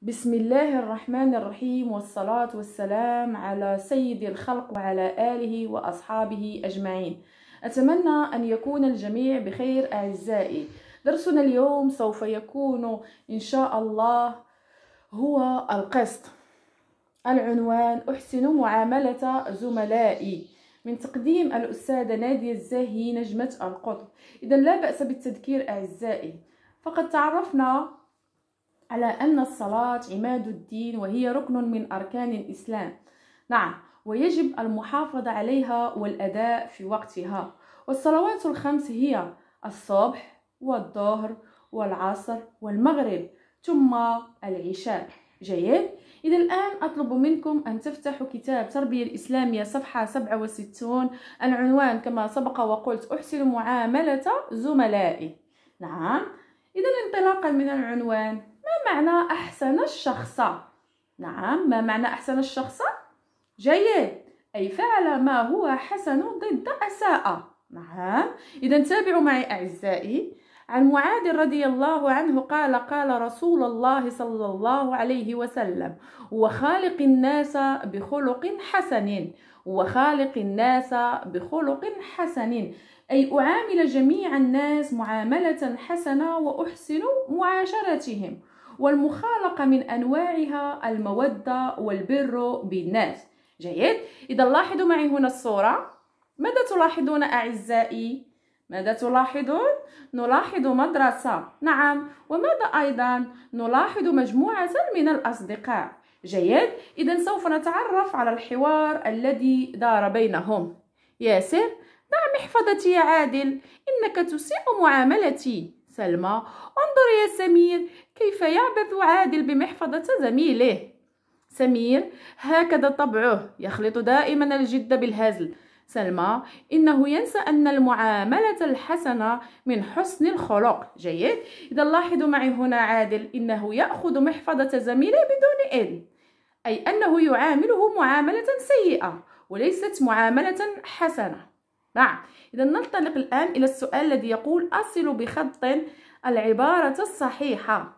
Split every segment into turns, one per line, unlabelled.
بسم الله الرحمن الرحيم، والصلاة والسلام على سيد الخلق وعلى آله وأصحابه أجمعين. أتمنى أن يكون الجميع بخير أعزائي. درسنا اليوم سوف يكون إن شاء الله هو القسط. العنوان: أحسن معاملة زملائي، من تقديم الأستاذة نادية الزاهي نجمة القطب. إذن لا بأس بالتذكير أعزائي، فقد تعرفنا على أن الصلاة عماد الدين وهي ركن من أركان الإسلام، نعم، ويجب المحافظة عليها والأداء في وقتها. والصلوات الخمس هي الصبح والظهر والعصر والمغرب ثم العشاء. جيد؟ إذا الآن أطلب منكم أن تفتحوا كتاب تربية الإسلامية صفحة 67. العنوان كما سبق وقلت: أحسن معاملة زملائي. نعم، إذا انطلاقا من العنوان، ما معنى أحسن الشخص؟ نعم، ما معنى أحسن الشخص؟ جيد، أي فعل ما هو حسن ضد أساء. نعم، إذا تابعوا معي أعزائي. عن معاذ رضي الله عنه قال: قال رسول الله صلى الله عليه وسلم: وخالق الناس بخلق حسن. وخالق الناس بخلق حسن، أي أعامل جميع الناس معاملة حسنة وأحسن معاشرتهم. والمخالقة من أنواعها المودة والبر بالناس. جيد؟ إذا لاحظوا معي هنا الصورة. ماذا تلاحظون أعزائي؟ ماذا تلاحظون؟ نلاحظ مدرسة، نعم، وماذا أيضا؟ نلاحظ مجموعة من الأصدقاء. جيد؟ إذا سوف نتعرف على الحوار الذي دار بينهم. ياسر: نعم محفظتي يا عادل، إنك تسيء معاملتي. سلمى: انظر يا سمير كيف يعبث عادل بمحفظة زميله. سمير: هكذا طبعه، يخلط دائما الجد بالهزل. سلمى: إنه ينسى أن المعاملة الحسنة من حسن الخلق. جيد؟ إذا لاحظوا معي هنا عادل، إنه يأخذ محفظة زميله بدون إذن، أي أنه يعامله معاملة سيئة وليست معاملة حسنة. نعم، إذا ننطلق الآن إلى السؤال الذي يقول: أصل بخط العبارة الصحيحة.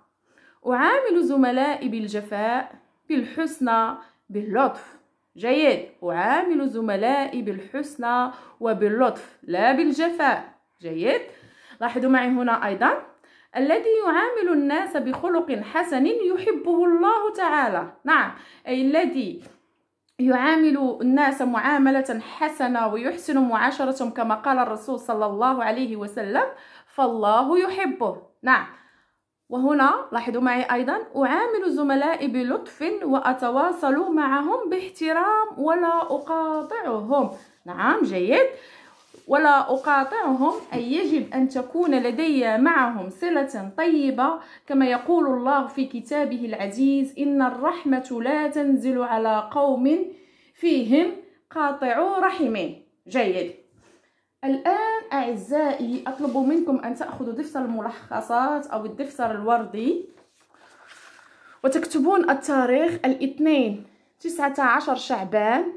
أعامل زملائي بالجفاء، بالحسنى، باللطف. جيد، أعامل زملائي بالحسنى وباللطف لا بالجفاء. جيد، لاحظوا معي هنا أيضا: الذي يعامل الناس بخلق حسن يحبه الله تعالى. نعم، أي الذي يعامل الناس معاملة حسنة ويحسن معاشرتهم كما قال الرسول صلى الله عليه وسلم، فالله يحبه. نعم، وهنا لاحظوا معي أيضا: أعامل زملائي بلطف وأتواصل معهم باحترام ولا أقاطعهم. نعم، جيد، ولا أقاطعهم، أي يجب أن تكون لدي معهم صلة طيبة، كما يقول الله في كتابه العزيز: إن الرحمة لا تنزل على قوم فيهم قاطعوا رحمين. جيد، الآن أعزائي أطلب منكم أن تأخذوا دفتر الملخصات أو الدفتر الوردي وتكتبون التاريخ: 19 شعبان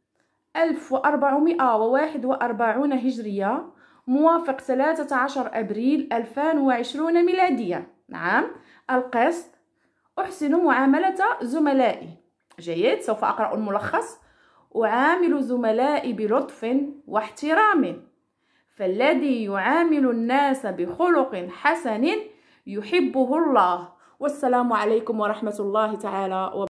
1441 هجرية، موافق 13 أبريل 2020 ميلادية. نعم، القسط: أحسن معاملة زملائي. جيد، سوف أقرأ الملخص: أعامل زملائي بلطف واحترام، فالذي يعامل الناس بخلق حسن يحبه الله. والسلام عليكم ورحمة الله تعالى وبركاته.